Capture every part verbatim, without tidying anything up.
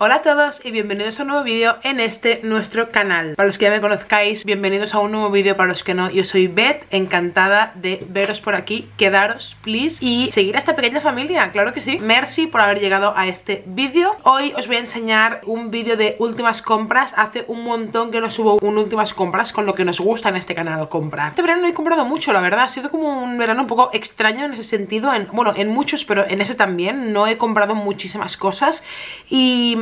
Hola a todos y bienvenidos a un nuevo vídeo en este nuestro canal. Para los que ya me conozcáis, bienvenidos a un nuevo vídeo. Para los que no, yo soy Beth, encantada de veros por aquí. Quedaros, please, y seguir a esta pequeña familia, claro que sí. Merci por haber llegado a este vídeo. Hoy os voy a enseñar un vídeo de últimas compras. Hace un montón que no subo un últimas compras, con lo que nos gusta en este canal comprar. Este verano no he comprado mucho, la verdad. Ha sido como un verano un poco extraño en ese sentido, en, bueno, en muchos, pero en ese también. No he comprado muchísimas cosas y...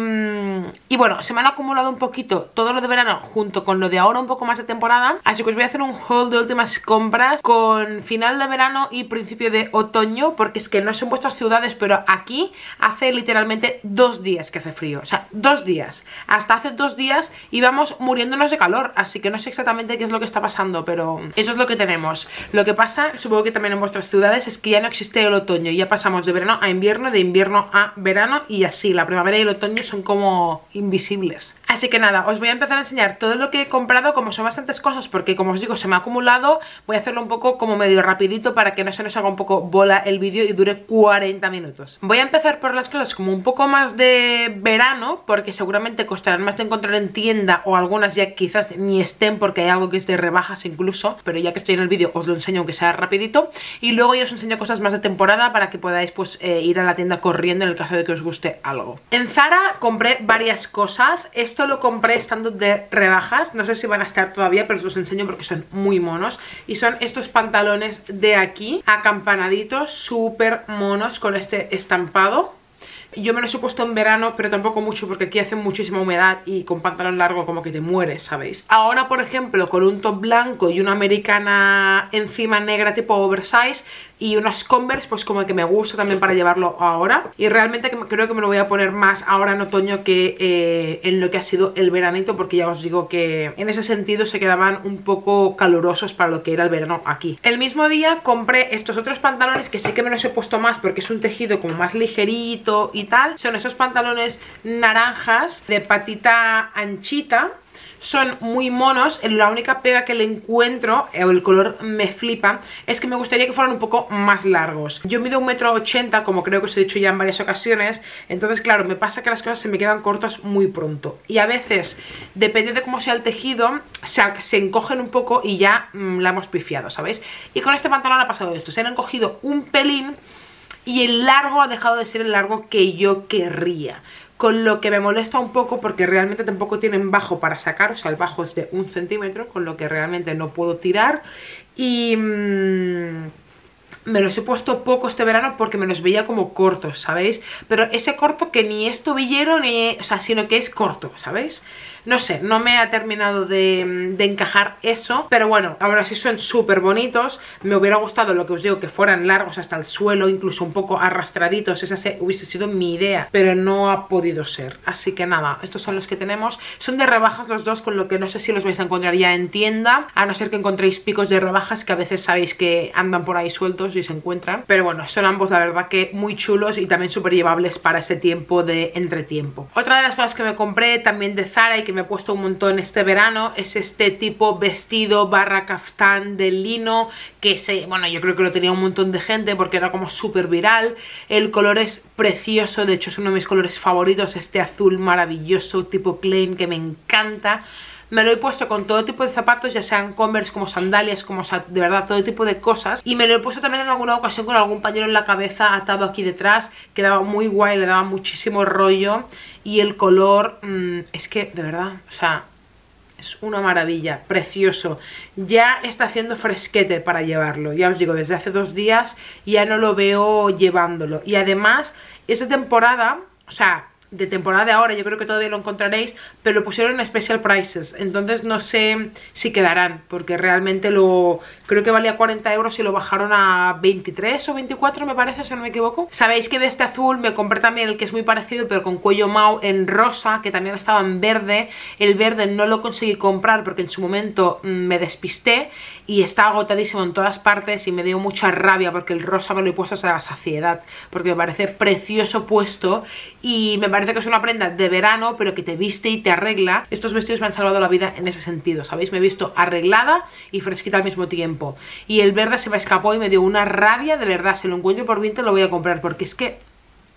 Y bueno, se me han acumulado un poquito todo lo de verano junto con lo de ahora un poco más de temporada. Así que os voy a hacer un haul de últimas compras con final de verano y principio de otoño, porque es que no sé en vuestras ciudades, pero aquí hace literalmente dos días que hace frío. O sea, dos días. Hasta hace dos días íbamos muriéndonos de calor. Así que no sé exactamente qué es lo que está pasando, pero eso es lo que tenemos. Lo que pasa, supongo que también en vuestras ciudades, es que ya no existe el otoño. Ya pasamos de verano a invierno, de invierno a verano y así. La primavera y el otoño son como invisibles. Así que nada, os voy a empezar a enseñar todo lo que he comprado. Como son bastantes cosas, porque como os digo se me ha acumulado, voy a hacerlo un poco como medio rapidito para que no se nos haga un poco bola el vídeo y dure cuarenta minutos. Voy a empezar por las cosas como un poco más de verano, porque seguramente costarán más de encontrar en tienda, o algunas ya quizás ni estén porque hay algo que es de rebajas incluso, pero ya que estoy en el vídeo os lo enseño aunque sea rapidito. Y luego ya os enseño cosas más de temporada para que podáis pues eh, ir a la tienda corriendo en el caso de que os guste algo. En Zara compré varias cosas. Esto lo compré estando de rebajas, no sé si van a estar todavía, pero os los enseño porque son muy monos. Y son estos pantalones de aquí, acampanaditos, súper monos, con este estampado. Yo me los he puesto en verano, pero tampoco mucho porque aquí hace muchísima humedad y con pantalón largo como que te mueres, ¿sabéis? Ahora, por ejemplo, con un top blanco y una americana encima negra tipo oversize y unas Converse, pues como que me gusta también para llevarlo ahora. Y realmente creo que me lo voy a poner más ahora en otoño que eh, en lo que ha sido el veranito, porque ya os digo que en ese sentido se quedaban un poco calurosos para lo que era el verano aquí. El mismo día compré estos otros pantalones que sí que me los he puesto más porque es un tejido como más ligerito y tal. Son esos pantalones naranjas de patita anchita. Son muy monos. La única pega que le encuentro, o el color me flipa, es que me gustaría que fueran un poco más largos. Yo mido un metro ochenta, como creo que os he dicho ya en varias ocasiones. Entonces claro, me pasa que las cosas se me quedan cortas muy pronto. Y a veces, depende de cómo sea el tejido, se, se encogen un poco y ya mmm, la hemos pifiado, ¿sabéis? Y con este pantalón ha pasado esto. Se han encogido un pelín y el largo ha dejado de ser el largo que yo querría, con lo que me molesta un poco porque realmente tampoco tienen bajo para sacar. O sea, el bajo es de un centímetro, con lo que realmente no puedo tirar. Y mmm, me los he puesto poco este verano porque me los veía como cortos, ¿sabéis? Pero ese corto que ni es tobillero ni... O sea, sino que es corto, ¿sabéis? No sé, no me ha terminado de, de encajar eso. Pero bueno, aún así son súper bonitos. Me hubiera gustado, lo que os digo, que fueran largos hasta el suelo, incluso un poco arrastraditos. Esa se, hubiese sido mi idea, pero no ha podido ser. Así que nada, estos son los que tenemos. Son de rebajas los dos, con lo que no sé si los vais a encontrar ya en tienda, a no ser que encontréis picos de rebajas, que a veces sabéis que andan por ahí sueltos y se encuentran. Pero bueno, son ambos la verdad que muy chulos y también súper llevables para ese tiempo de entretiempo. Otra de las cosas que me compré también de Zara y que me he puesto un montón este verano es este tipo vestido barra caftán de lino, que se, bueno, yo creo que lo tenía un montón de gente porque era como súper viral. El color es precioso, de hecho es uno de mis colores favoritos, este azul maravilloso tipo Klein que me encanta. Me lo he puesto con todo tipo de zapatos, ya sean Converse, como sandalias, como de verdad todo tipo de cosas. Y me lo he puesto también en alguna ocasión con algún pañuelo en la cabeza atado aquí detrás. Quedaba muy guay, le daba muchísimo rollo. Y el color, mmm, es que de verdad, o sea, es una maravilla, precioso. Ya está haciendo fresquete para llevarlo. Ya os digo, desde hace dos días ya no lo veo llevándolo. Y además, esa temporada, o sea... de temporada de ahora, yo creo que todavía lo encontraréis, pero lo pusieron en special prices, entonces no sé si quedarán, porque realmente lo creo que valía cuarenta euros y lo bajaron a veintitrés o veinticuatro, me parece, si no me equivoco. Sabéis que de este azul me compré también el que es muy parecido, pero con cuello mao en rosa, que también estaba en verde. El verde no lo conseguí comprar porque en su momento mmm, me despisté y está agotadísimo en todas partes y me dio mucha rabia porque el rosa me lo he puesto hasta la saciedad, porque me parece precioso puesto y me parece que es una prenda de verano pero que te viste y te arregla. Estos vestidos me han salvado la vida en ese sentido, ¿sabéis? Me he visto arreglada y fresquita al mismo tiempo. Y el verde se me escapó y me dio una rabia, de verdad. Si lo encuentro por veinte lo voy a comprar porque es que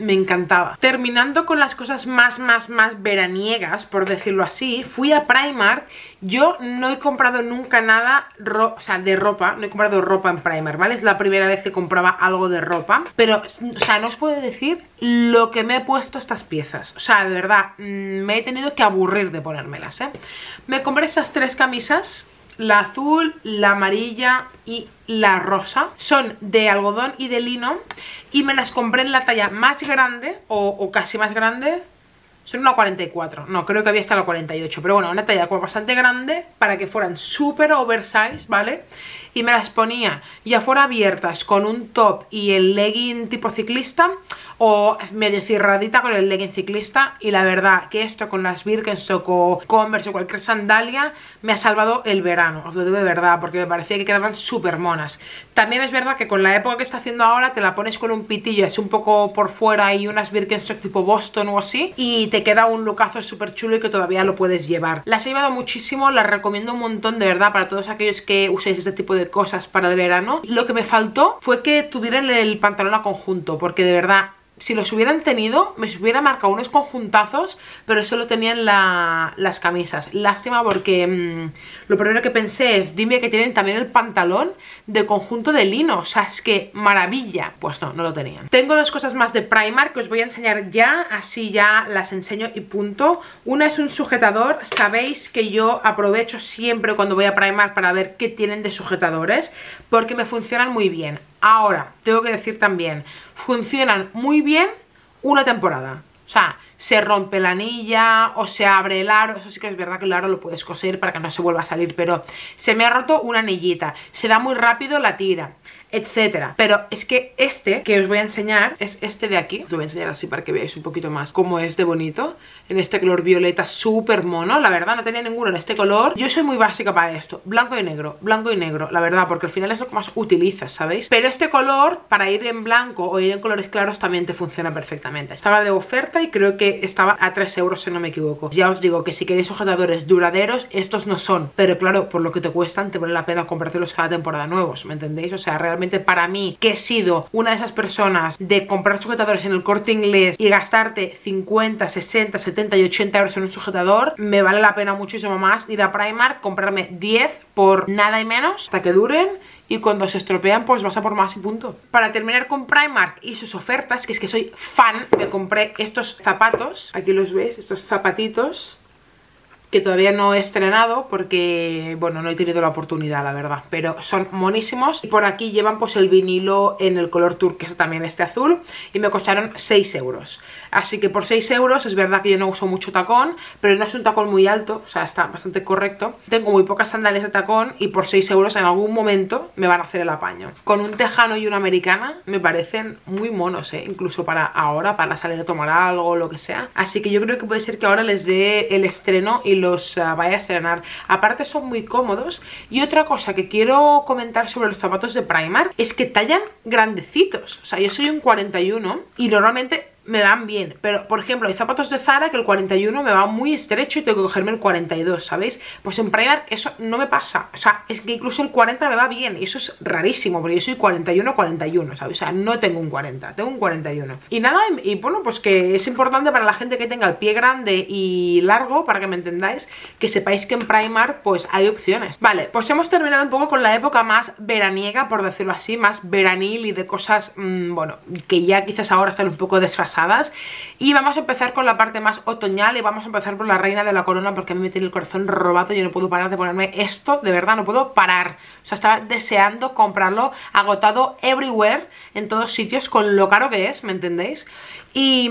me encantaba. Terminando con las cosas más, más, más veraniegas, por decirlo así, fui a Primark. Yo no he comprado nunca nada, o sea, de ropa, no he comprado ropa en Primark, ¿vale? Es la primera vez que compraba algo de ropa, pero, o sea, no os puedo decir lo que me he puesto estas piezas. O sea, de verdad, me he tenido que aburrir de ponérmelas, ¿eh? Me compré estas tres camisas, la azul, la amarilla y la rosa. Son de algodón y de lino y me las compré en la talla más grande o, o casi más grande. Son una cuarenta y cuatro, no, creo que había hasta la cuarenta y ocho, pero bueno, una talla como bastante grande para que fueran súper oversize, ¿vale? Y me las ponía ya fuera abiertas con un top y el legging tipo ciclista, o medio cerradita con el legging ciclista, y la verdad que esto con las Birkenstock o Converse o cualquier sandalia me ha salvado el verano, os lo digo de verdad, porque me parecía que quedaban súper monas. También es verdad que con la época que está haciendo ahora te la pones con un pitillo así un poco por fuera y unas Birkenstock tipo Boston o así, y te queda un lookazo súper chulo y que todavía lo puedes llevar. Las he llevado muchísimo, las recomiendo un montón de verdad para todos aquellos que uséis este tipo de cosas para el verano. Lo que me faltó fue que tuvieran el pantalón a conjunto, porque de verdad, si los hubieran tenido, me hubiera marcado unos conjuntazos, pero solo tenían la, las camisas. Lástima porque mmm, lo primero que pensé es, dime que tienen también el pantalón de conjunto de lino. O sea, es que maravilla. Pues no, no lo tenían. Tengo dos cosas más de Primark que os voy a enseñar ya, así ya las enseño y punto. Una es un sujetador. Sabéis que yo aprovecho siempre cuando voy a Primark para ver qué tienen de sujetadores, porque me funcionan muy bien. Ahora, tengo que decir también, funcionan muy bien una temporada. O sea, se rompe la anilla o se abre el aro. Eso sí que es verdad que el aro lo puedes coser para que no se vuelva a salir, pero se me ha roto una anillita, se da muy rápido la tira, etcétera. Pero es que este que os voy a enseñar es este de aquí. Os voy a enseñar así para que veáis un poquito más cómo es de bonito. En este color violeta súper mono. La verdad no tenía ninguno en este color. Yo soy muy básica para esto, blanco y negro, blanco y negro, la verdad, porque al final es lo que más utilizas, ¿sabéis? Pero este color, para ir en blanco o ir en colores claros, también te funciona perfectamente. Estaba de oferta y creo que estaba a tres euros si no me equivoco. Ya os digo que si queréis sujetadores duraderos, estos no son, pero claro, por lo que te cuestan te vale la pena comprártelos cada temporada nuevos, ¿me entendéis? O sea, realmente para mí, que he sido una de esas personas de comprar sujetadores en el Corte Inglés y gastarte cincuenta, sesenta, setenta y ochenta euros en un sujetador, me vale la pena muchísimo más ir a Primark, comprarme diez por nada y menos hasta que duren, y cuando se estropean pues vas a por más y punto. Para terminar con Primark y sus ofertas, que es que soy fan, me compré estos zapatos, aquí los veis, estos zapatitos que todavía no he estrenado porque, bueno, no he tenido la oportunidad, la verdad, pero son monísimos. Y por aquí llevan pues el vinilo en el color turquesa, también este azul, y me costaron seis euros. Así que por seis euros, es verdad que yo no uso mucho tacón, pero no es un tacón muy alto, o sea, está bastante correcto. Tengo muy pocas sandalias de tacón y por seis euros en algún momento me van a hacer el apaño. Con un tejano y una americana me parecen muy monos, ¿eh? Incluso para ahora, para salir a tomar algo o lo que sea. Así que yo creo que puede ser que ahora les dé el estreno y los uh, vaya a estrenar. Aparte son muy cómodos. Y otra cosa que quiero comentar sobre los zapatos de Primark es que tallan grandecitos. O sea, yo soy un cuarenta y uno y normalmente me van bien, pero por ejemplo hay zapatos de Zara que el cuarenta y uno me va muy estrecho y tengo que cogerme el cuarenta y dos, ¿sabéis? Pues en Primark eso no me pasa. O sea, es que incluso el cuarenta me va bien y eso es rarísimo, porque yo soy cuarenta y uno, cuarenta y uno, ¿sabéis? O sea, no tengo un cuarenta, tengo un cuarenta y uno. Y nada, y, y bueno, pues que es importante para la gente que tenga el pie grande y largo, para que me entendáis, que sepáis que en Primark pues hay opciones. Vale, pues hemos terminado un poco con la época más veraniega, por decirlo así, más veranil y de cosas, mmm, bueno, que ya quizás ahora están un poco desfasadas. Y vamos a empezar con la parte más otoñal y vamos a empezar por la reina de la corona, porque a mí me tiene el corazón robado. Yo no puedo parar de ponerme esto, de verdad, no puedo parar. O sea, estaba deseando comprarlo, agotado everywhere, en todos sitios, con lo caro que es, ¿me entendéis? Y,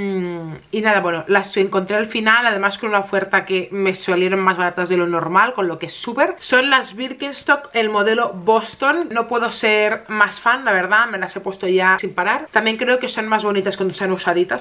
y nada, bueno, las encontré al final, además con una oferta que me salieron más baratas de lo normal, con lo que es súper. Son las Birkenstock, el modelo Boston. No puedo ser más fan, la verdad, me las he puesto ya sin parar. También creo que son más bonitas cuando sean usaditas, porque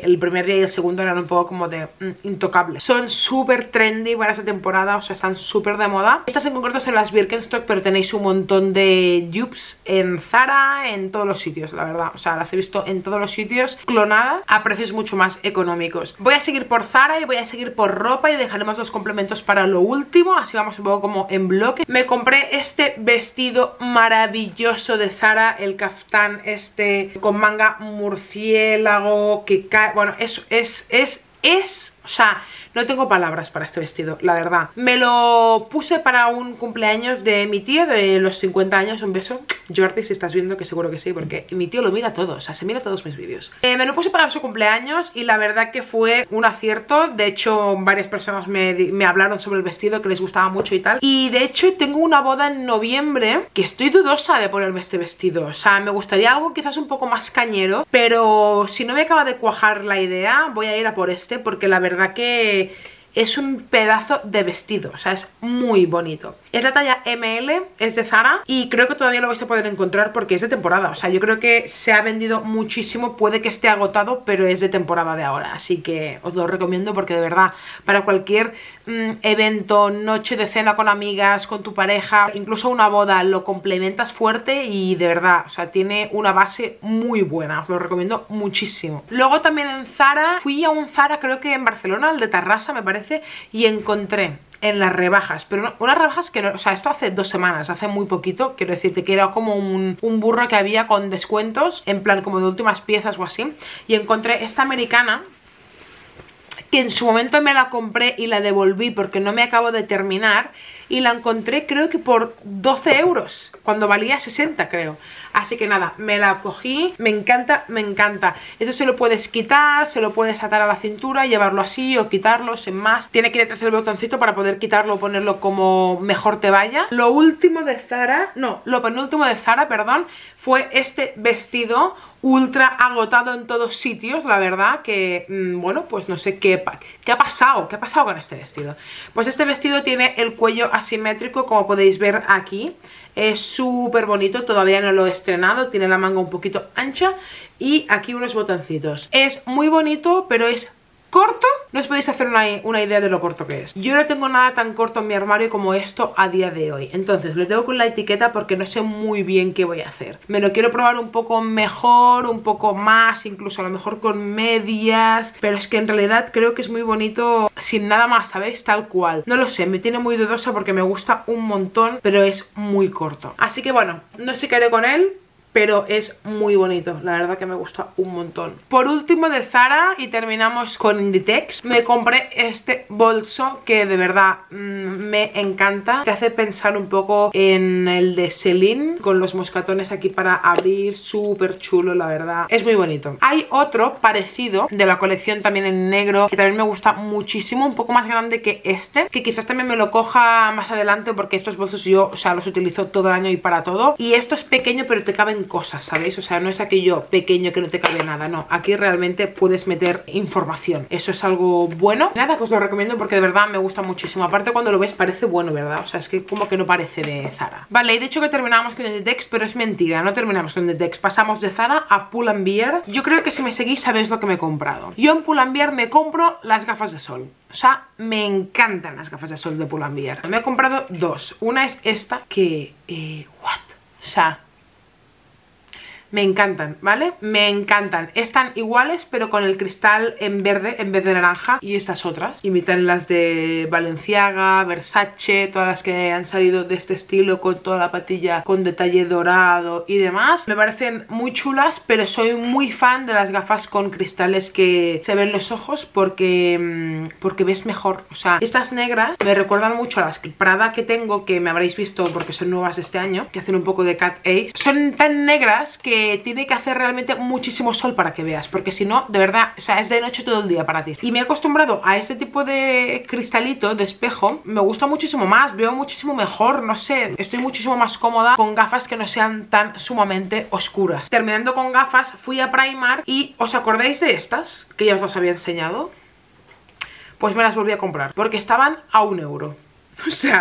el primer día y el segundo eran un poco como de mm, intocables. Son súper trendy para esta temporada, o sea, están súper de moda. Estas en concreto son las Birkenstock, pero tenéis un montón de dupes en Zara, en todos los sitios, la verdad. O sea, las he visto en todos los sitios, clonadas, a precios mucho más económicos. Voy a seguir por Zara y voy a seguir por ropa y dejaremos los complementos para lo último, así vamos un poco como en bloque. Me compré este vestido maravilloso de Zara, el caftán este con manga murciélago que cae, bueno, es, es, es, es, o sea, no tengo palabras para este vestido, la verdad. Me lo puse para un cumpleaños de mi tío de los cincuenta años. Un beso, Jordi, si estás viendo, que seguro que sí, porque mi tío lo mira todo, o sea, se mira todos mis vídeos. eh, Me lo puse para su cumpleaños y la verdad que fue un acierto. De hecho, varias personas me, me hablaron sobre el vestido, que les gustaba mucho y tal. Y de hecho tengo una boda en noviembre que estoy dudosa de ponerme este vestido. O sea, me gustaría algo quizás un poco más cañero, pero si no me acaba de cuajar la idea, voy a ir a por este, porque la verdad que es un pedazo de vestido, o sea, es muy bonito. Es la talla eme ele, es de Zara y creo que todavía lo vais a poder encontrar porque es de temporada. O sea, yo creo que se ha vendido muchísimo, puede que esté agotado, pero es de temporada de ahora. Así que os lo recomiendo porque de verdad, para cualquier mmm, evento, noche de cena con amigas, con tu pareja, incluso una boda, lo complementas fuerte y de verdad, o sea, tiene una base muy buena. Os lo recomiendo muchísimo. Luego también en Zara, fui a un Zara, creo que en Barcelona, el de Tarrasa me parece, y encontré en las rebajas, pero no, unas rebajas que no, o sea, esto hace dos semanas, hace muy poquito, quiero decirte que era como un, un burro que había con descuentos, en plan como de últimas piezas o así, y encontré esta americana, que en su momento me la compré y la devolví porque no me acabo de terminar, y la encontré creo que por doce euros, cuando valía sesenta creo. Así que nada, me la cogí, me encanta, me encanta. Esto se lo puedes quitar, se lo puedes atar a la cintura, llevarlo así o quitarlo sin más. Tiene que ir detrás del botoncito para poder quitarlo o ponerlo como mejor te vaya. Lo último de Zara, no, lo penúltimo de Zara, perdón, fue este vestido ultra agotado en todos sitios, la verdad que, mmm, bueno, pues no sé qué, qué ha pasado, qué ha pasado con este vestido. Pues este vestido tiene el cuello asimétrico, como podéis ver aquí. Es súper bonito, todavía no lo he estrenado, tiene la manga un poquito ancha y aquí unos botoncitos. Es muy bonito, pero es corto. No os podéis hacer una, una idea de lo corto que es. Yo no tengo nada tan corto en mi armario como esto a día de hoy. Entonces lo tengo con la etiqueta porque no sé muy bien qué voy a hacer. Me lo quiero probar un poco mejor, un poco más, incluso a lo mejor con medias. Pero es que en realidad creo que es muy bonito sin nada más, ¿sabéis? Tal cual. No lo sé, me tiene muy dudosa porque me gusta un montón, pero es muy corto. Así que bueno, no sé qué haré con él, pero es muy bonito, la verdad que me gusta un montón. Por último de Zara, y terminamos con Inditex, me compré este bolso que de verdad mmm, me encanta. Te hace pensar un poco en el de Celine, con los moscatones aquí para abrir, súper chulo, la verdad. Es muy bonito. Hay otro parecido de la colección también en negro, que también me gusta muchísimo, un poco más grande que este, que quizás también me lo coja más adelante porque estos bolsos yo, o sea, los utilizo todo el año y para todo. Y esto es pequeño pero te caben cosas, ¿sabéis? O sea, no es aquello pequeño que no te cabe nada, no. Aquí realmente puedes meter información. Eso es algo bueno. Nada, que os lo recomiendo porque de verdad me gusta muchísimo. Aparte cuando lo ves parece bueno, ¿verdad? O sea, es que como que no parece de Zara. Vale, y de hecho que terminamos con Inditex, pero es mentira, no terminamos con Inditex. Pasamos de Zara a Pull and Bear. Yo creo que si me seguís sabéis lo que me he comprado. Yo en Pull and Bear me compro las gafas de sol. O sea, me encantan las gafas de sol de Pull and Bear. Me he comprado dos. Una es esta que... Eh, ¿what? O sea... me encantan, ¿vale? Me encantan. Están iguales, pero con el cristal en verde en vez de naranja. Y estas otras imitan las de Balenciaga, Versace, todas las que han salido de este estilo, con toda la patilla con detalle dorado y demás. Me parecen muy chulas, pero soy muy fan de las gafas con cristales que se ven los ojos porque, porque ves mejor. O sea, estas negras me recuerdan mucho a las Prada que tengo, que me habréis visto porque son nuevas este año, que hacen un poco de cat ace. Son tan negras que tiene que hacer realmente muchísimo sol para que veas, porque si no, de verdad, o sea, es de noche todo el día para ti. Y me he acostumbrado a este tipo de cristalito, de espejo. Me gusta muchísimo más, veo muchísimo mejor, no sé, estoy muchísimo más cómoda con gafas que no sean tan sumamente oscuras. Terminando con gafas, fui a Primark y ¿os acordáis de estas? Que ya os las había enseñado. Pues me las volví a comprar, porque estaban a un euro. O sea...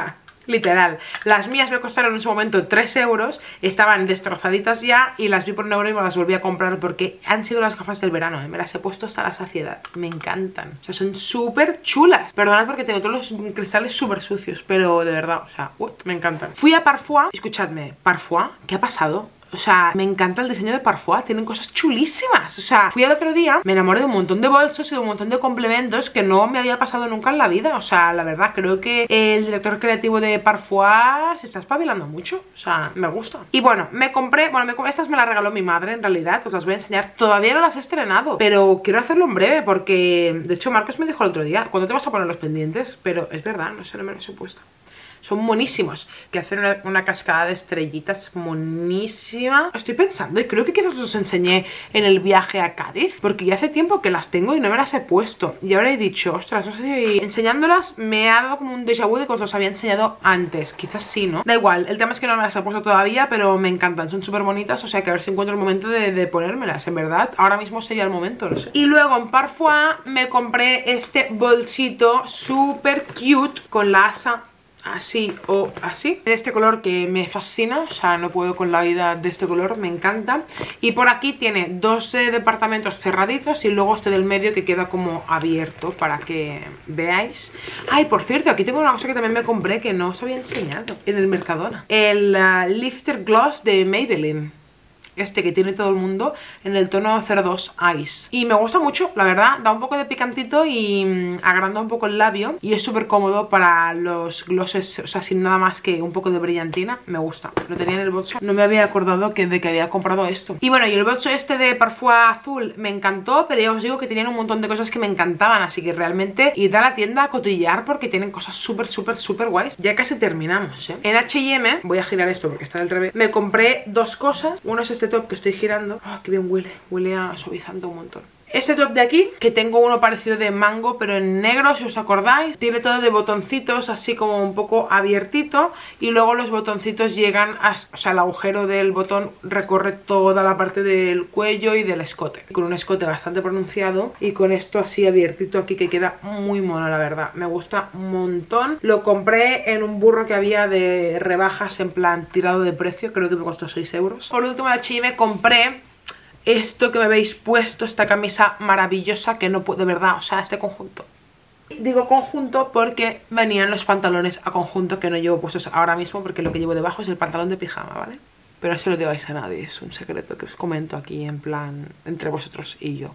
Literal. Las mías me costaron en su momento tres euros, estaban destrozaditas ya y las vi por un euro y me las volví a comprar porque han sido las gafas del verano, ¿eh? Me las he puesto hasta la saciedad. Me encantan. O sea, son súper chulas. Perdonad porque tengo todos los cristales súper sucios, pero de verdad, o sea, uh, me encantan. Fui a Parfois. Escuchadme, Parfois, ¿qué ha pasado? O sea, me encanta el diseño de Parfois, tienen cosas chulísimas. O sea, fui el otro día, me enamoré de un montón de bolsos y de un montón de complementos que no me había pasado nunca en la vida. O sea, la verdad, creo que el director creativo de Parfois se está espabilando mucho. O sea, me gusta. Y bueno, me compré, bueno, me, estas me las regaló mi madre en realidad, os las voy a enseñar. Todavía no las he estrenado, pero quiero hacerlo en breve porque, de hecho, Marcos me dijo el otro día, ¿cuándo te vas a poner los pendientes? Pero es verdad, no sé, no me los he puesto. Son buenísimos, que hacen una, una cascada de estrellitas monísima. Estoy pensando y creo que quizás os enseñé en el viaje a Cádiz, porque ya hace tiempo que las tengo y no me las he puesto. Y ahora he dicho, ostras, no sé si enseñándolas me ha dado como un déjà vu de que os los había enseñado antes. Quizás sí, ¿no? Da igual, el tema es que no me las he puesto todavía, pero me encantan, son súper bonitas. O sea que a ver si encuentro el momento de, de ponérmelas, en verdad. Ahora mismo sería el momento, no sé. Y luego en Parfois me compré este bolsito súper cute con la asa así o así, de este color que me fascina, o sea, no puedo con la vida de este color, me encanta. Y por aquí tiene dos eh, departamentos cerraditos y luego este del medio que queda como abierto para que veáis. Ay, por cierto, aquí tengo una cosa que también me compré que no os había enseñado en el Mercadona, el uh, Lifter Gloss de Maybelline. Este que tiene todo el mundo en el tono cero dos Ice. Y me gusta mucho, la verdad, da un poco de picantito y mmm, agranda un poco el labio. Y es súper cómodo para los glosses, o sea, sin nada más que un poco de brillantina. Me gusta, lo tenía en el bolso. No me había acordado que, de que había comprado esto. Y bueno, y el bolso este de Parfois azul me encantó, pero ya os digo que tenían un montón de cosas que me encantaban. Así que realmente id a la tienda a cotillear porque tienen cosas súper, súper, súper guays. Ya casi terminamos, ¿eh? En H y M, voy a girar esto porque está del revés, me compré dos cosas. Uno es este top que estoy girando. Ah, qué bien huele, huele a suavizante un montón. Este top de aquí, que tengo uno parecido de mango, pero en negro, si os acordáis. Tiene todo de botoncitos, así como un poco abiertito. Y luego los botoncitos llegan a... O sea, el agujero del botón recorre toda la parte del cuello y del escote. Con un escote bastante pronunciado. Y con esto así abiertito aquí, que queda muy mono, la verdad. Me gusta un montón. Lo compré en un burro que había de rebajas, en plan tirado de precio. Creo que me costó seis euros. Por último, de H y M compré esto que me habéis puesto, esta camisa maravillosa que no puedo, de verdad, o sea, este conjunto. Digo conjunto porque venían los pantalones a conjunto que no llevo puestos ahora mismo porque lo que llevo debajo es el pantalón de pijama, ¿vale? Pero no se lo digáis a nadie, es un secreto que os comento aquí en plan entre vosotros y yo.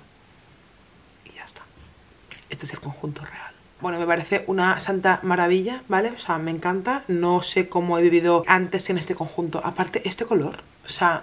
Y ya está. Este es el conjunto real. Bueno, me parece una santa maravilla, ¿vale? O sea, me encanta. No sé cómo he vivido antes en este conjunto. Aparte, este color, o sea...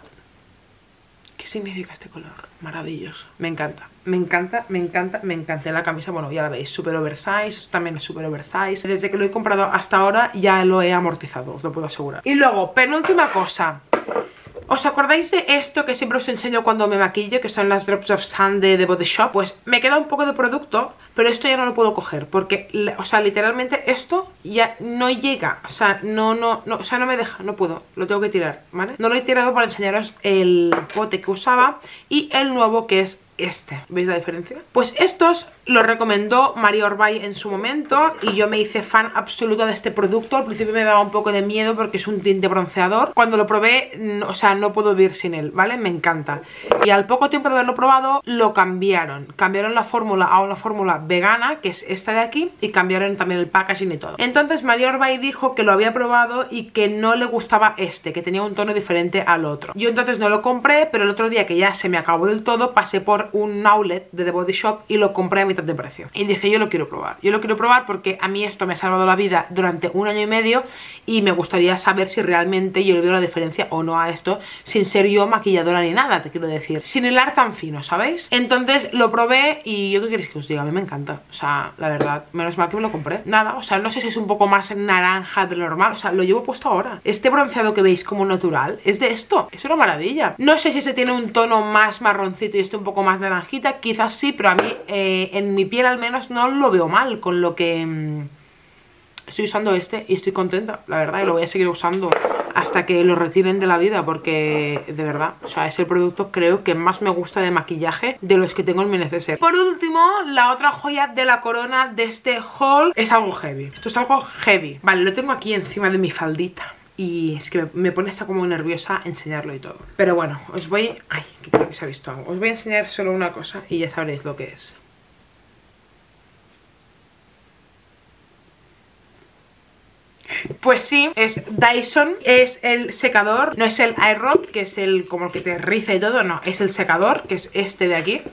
¿qué significa este color? Maravilloso. Me encanta, me encanta, me encanta, me encanta la camisa. Bueno, ya la veis, súper oversize. Esto también es súper oversize. Desde que lo he comprado hasta ahora ya lo he amortizado, os lo puedo asegurar. Y luego, penúltima cosa. ¿Os acordáis de esto que siempre os enseño cuando me maquillo? Que son las Drops of Sun de The Body Shop. Pues me queda un poco de producto, pero esto ya no lo puedo coger porque, o sea, literalmente esto ya no llega. O sea, no, no, no, o sea, no me deja, no puedo. Lo tengo que tirar, ¿vale? No lo he tirado para enseñaros el bote que usaba y el nuevo que es este. ¿Veis la diferencia? Pues estos los recomendó María Orbay en su momento y yo me hice fan absoluta de este producto. Al principio me daba un poco de miedo porque es un tinte bronceador. Cuando lo probé, o sea, no puedo vivir sin él, ¿vale? Me encanta. Y al poco tiempo de haberlo probado, lo cambiaron. Cambiaron la fórmula a una fórmula vegana, que es esta de aquí, y cambiaron también el packaging y todo. Entonces María Orbay dijo que lo había probado y que no le gustaba este, que tenía un tono diferente al otro. Yo entonces no lo compré, pero el otro día que ya se me acabó del todo, pasé por un outlet de The Body Shop y lo compré a mitad de precio. Y dije, yo lo quiero probar. Yo lo quiero probar porque a mí esto me ha salvado la vida durante un año y medio y me gustaría saber si realmente yo le veo la diferencia o no a esto, sin ser yo maquilladora ni nada, te quiero decir. Sin hilar tan fino, ¿sabéis? Entonces lo probé y yo qué queréis que os diga, a mí me encanta. O sea, la verdad, menos mal que me lo compré. Nada, o sea, no sé si es un poco más naranja de lo normal. O sea, lo llevo puesto ahora. Este bronceado que veis como natural es de esto. Es una maravilla. No sé si este tiene un tono más marroncito y este un poco más naranjita. Quizás sí, pero a mí, eh, en mi piel al menos, no lo veo mal. Con lo que... Mmm, estoy usando este y estoy contenta, la verdad, y lo voy a seguir usando hasta que lo retiren de la vida, porque de verdad, o sea, es el producto creo que más me gusta de maquillaje de los que tengo en mi neceser. Por último, la otra joya de la corona de este haul es algo heavy. Esto es algo heavy. Vale, lo tengo aquí encima de mi faldita y es que me, me pone hasta como nerviosa enseñarlo y todo. Pero bueno, os voy... Ay, que creo que se ha visto algo. Os voy a enseñar solo una cosa y ya sabréis lo que es. Pues sí, es Dyson, es el secador, no es el iRod, que es el como el que te riza y todo, no, es el secador, que es este de aquí.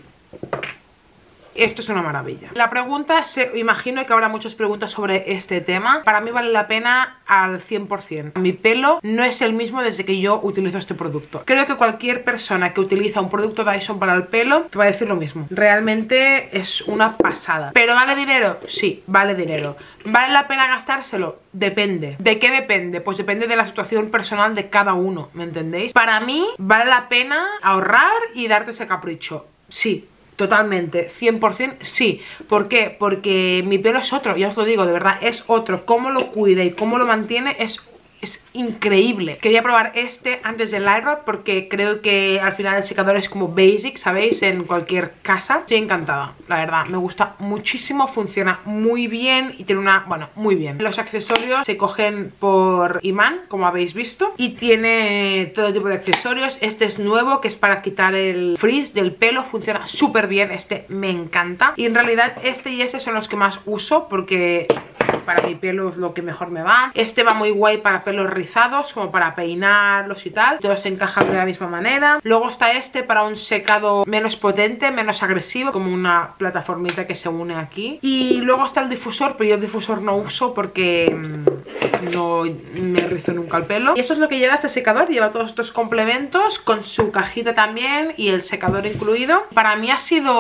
Esto es una maravilla. La pregunta, se, imagino que habrá muchas preguntas sobre este tema. Para mí vale la pena al cien por cien. Mi pelo no es el mismo desde que yo utilizo este producto. Creo que cualquier persona que utiliza un producto Dyson para el pelo te va a decir lo mismo. Realmente es una pasada. ¿Pero vale dinero? Sí, vale dinero. ¿Vale la pena gastárselo? Depende. ¿De qué depende? Pues depende de la situación personal de cada uno, ¿me entendéis? Para mí vale la pena ahorrar y darte ese capricho. Sí. Totalmente, cien por cien sí. ¿Por qué? Porque mi pelo es otro, ya os lo digo, de verdad, es otro. Cómo lo cuida y cómo lo mantiene es... es increíble. Quería probar este antes del iRod porque creo que al final el secador es como basic, ¿sabéis? En cualquier casa. Estoy encantada, la verdad. Me gusta muchísimo, funciona muy bien y tiene una... bueno, muy bien. Los accesorios se cogen por imán, como habéis visto, y tiene todo tipo de accesorios. Este es nuevo, que es para quitar el frizz del pelo. Funciona súper bien, este me encanta. Y en realidad este y este son los que más uso porque... para mi pelo es lo que mejor me va. Este va muy guay para pelos rizados, como para peinarlos y tal. Todos se encajan de la misma manera. Luego está este para un secado menos potente, menos agresivo, como una plataformita que se une aquí. Y luego está el difusor, pero yo el difusor no uso porque mmm, no me rizo nunca el pelo. Y eso es lo que lleva este secador. Lleva todos estos complementos con su cajita también y el secador incluido. Para mí ha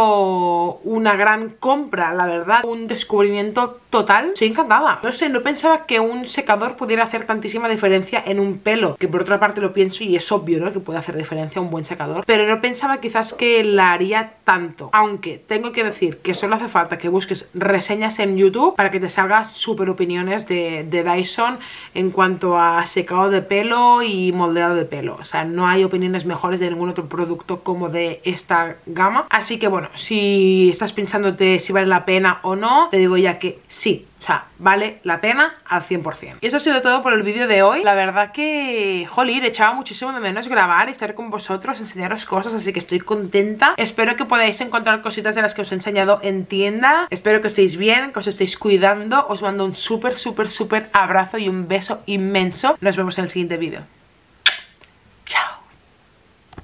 sido una gran compra, la verdad. Un descubrimiento total. Soy encantada. No sé, no pensaba que un secador pudiera hacer tantísima diferencia en un pelo, que por otra parte lo pienso y es obvio, ¿no? Que puede hacer diferencia un buen secador, pero no pensaba quizás que la haría tanto. Aunque tengo que decir que solo hace falta que busques reseñas en YouTube para que te salgan súper opiniones de, de Dyson en cuanto a secado de pelo y moldeado de pelo. O sea, no hay opiniones mejores de ningún otro producto como de esta gama. Así que bueno, si estás pensándote si vale la pena o no, te digo ya que sí. O sea, vale la pena al cien por cien. Y eso ha sido todo por el vídeo de hoy. La verdad que, jolín, echaba muchísimo de menos grabar y estar con vosotros, enseñaros cosas, así que estoy contenta. Espero que podáis encontrar cositas de las que os he enseñado en tienda. Espero que estéis bien, que os estéis cuidando. Os mando un súper, súper, súper abrazo y un beso inmenso. Nos vemos en el siguiente vídeo.